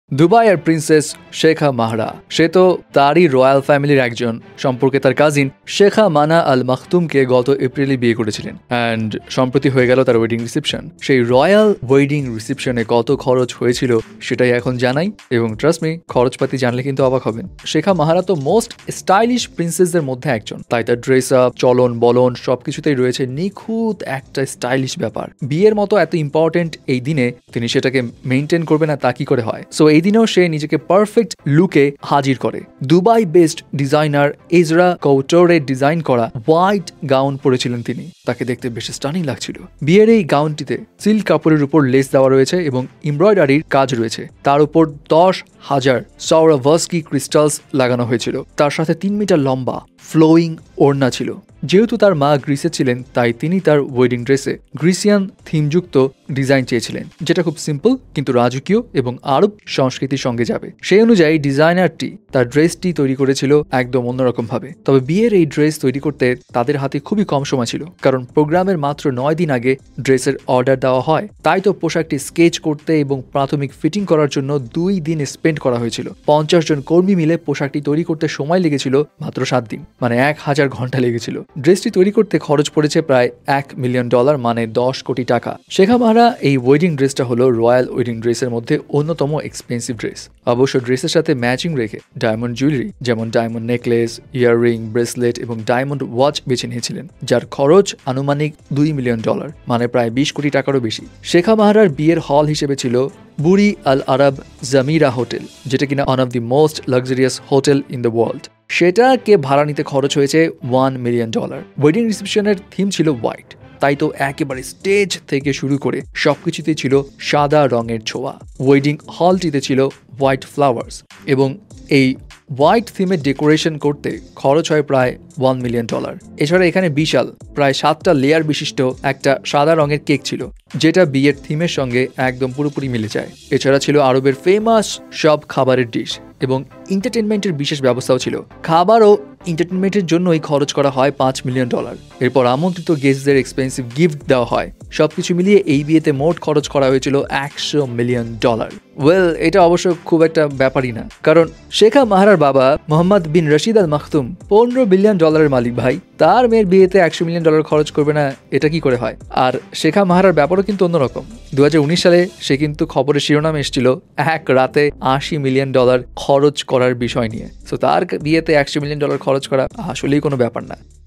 দুবাইয়ের প্রিন্সেস শেখা মাহরা, সে তো তারই রয়্যাল ফ্যামিলির একজন। সম্পর্কে তার কাজিন শেখা মানা আল মাখতুমকে গত এপ্রিলে বিয়ে করেছিলেন অ্যান্ড সম্প্রতি হয়ে গেল তার ওয়েডিং রিসেপশন। সেই রয়্যাল ওয়েডিং রিসেপশনে কত খরচ হয়েছিল সেটাই এখন জানাই, এবং ট্রাস্ট মি, খরচপাতি জানলে কিন্তু অবাক হবেন। শেখা মাহরা তো মোস্ট স্টাইলিশ প্রিন্সেসদের মধ্যে একজন, তাই তার ড্রেস আপ, চলন বলন সবকিছুতেই রয়েছে নিখুঁত একটা স্টাইলিশ ব্যাপার। বিয়ের মতো এত ইম্পর্টেন্ট এই দিনে তিনি সেটাকে মেনটেন করবে না তা কি করে হয়? সো এই দিনেও সে নিজেকে পারফেক্ট লুকে হাজির করে। দুবাই বেসড ডিজাইনার ইজরা কৌটোরে ডিজাইন করা হোয়াইট গাউন পরেছিলেন তিনি। তাকে দেখতে বেশ স্টানিং লাগছিল। বিয়ের এই গাউনটিতে সিল্ক কাপড়ের উপর লেস দেওয়া রয়েছে এবং এমব্রয়ডারির কাজ রয়েছে। তার উপর 10,000 সওরাভস্কি ক্রিস্টালস লাগানো হয়েছিল। তার সাথে 3 মিটার লম্বা ফ্লোয়িং ওড়না ছিল। যেহেতু তার মা গ্রিসে ছিলেন, তাই তিনি তার ওয়েডিং ড্রেসে গ্রিসিয়ান থিমযুক্ত ডিজাইন চেয়েছিলেন, যেটা খুব সিম্পল কিন্তু রাজকীয় এবং আরব সংস্কৃতির সঙ্গে যাবে। সেই অনুযায়ী ডিজাইনারটি তার ড্রেসটি তৈরি করেছিল একদম অন্যরকম ভাবে। তবে বিয়ের এই ড্রেস তৈরি করতে তাদের হাতে খুবই কম সময় ছিল, কারণ প্রোগ্রামের মাত্র 9 দিন আগে ড্রেসের অর্ডার দেওয়া হয়। তাই তো পোশাকটি স্কেচ করতে এবং প্রাথমিক ফিটিং করার জন্য 2 দিন স্পেন্ড করা হয়েছিল। 50 জন কর্মী মিলে পোশাকটি তৈরি করতে সময় লেগেছিল মাত্র 7 দিন, মানে 1000 ঘন্টা লেগেছিল। ড্রেসটি তৈরি করতে খরচ পড়েছে প্রায় $1 মিলিয়ন, মানে 10 কোটি টাকা। শেখা মাহরা এই ওয়েডিং ড্রেসটা হলো রয়্যাল ওয়েডিং ড্রেসের মধ্যে অন্যতম এক্সপেন্সিভ ড্রেস। অবশ্য ড্রেসের সাথে ম্যাচিং রেখে ডায়মন্ড জুয়েলারি যেমন ডায়মন্ড নেকলেস, ইয়াররিং, ব্রেসলেট এবং ডায়মন্ড ওয়াচ বেছে নিয়েছিলেন, যার খরচ আনুমানিক $2 মিলিয়ন, মানে প্রায় 20 কোটি টাকারও বেশি। শেখা মাহরার বিয়ের হল হিসেবে ছিল বুরি আল আরব জামিরা হোটেল, যেটা কিনা one of the most luxurious hotel in the world. সেটাকে ভাড়া নিতে খরচ হয়েছে $1 মিলিয়ন। ওয়েডিং রিসেপশনের থিম ছিল হোয়াইট, তাই তো একেবারে স্টেজ থেকে শুরু করে সবকিছুতে ছিল সাদা রঙের ছোঁয়া। ওয়েডিং হলটিতে ছিল হোয়াইট ফ্লাওয়ার্স এবং এই হোয়াইট থিমে ডেকোরেশন করতে খরচ হয় প্রায় $1 মিলিয়ন। এছাড়া এখানে বিশাল প্রায় 7টা লেয়ার বিশিষ্ট একটা সাদা রঙের কেক ছিল, যেটা বিয়ের থিমের সঙ্গে একদম পুরোপুরি মিলে যায়। এছাড়া ছিল আরবের ফেমাস সব খাবারের ডিশ এবং এন্টারটেনমেন্টের বিশেষ ব্যবস্থাও ছিল। খাবার ও এন্টারটেনমেন্টের জন্যই খরচ করা হয় $5 মিলিয়ন। এরপর আমন্ত্রিত গেস্টদের এক্সপেন্সিভ গিফট দেওয়া হয়। সবকিছু মিলিয়ে এই বিয়েতে মোট খরচ করা হয়েছিল $100 মিলিয়ন। ওয়েল, এটা অবশ্য খুব একটা ব্যাপারই না, কারণ শেখা মাহরার বাবা Mohammed bin Rashid Al Maktoum $15 billion মালিক ভাই। তার মেয়ের বিয়েতে $100 মিলিয়ন খরচ করবে না, এটা কি করে হয়? আর শেখা মাহরার ব্যাপারও কিন্তু অন্যরকম। 2019 সালে সে কিন্তু খবরের শিরোনামে এসেছিল এক রাতে $80 মিলিয়ন খরচ করার বিষয় নিয়ে। সো তার বিয়েতে $100 মিলিয়ন খরচ করা আসলেই কোনো ব্যাপার না।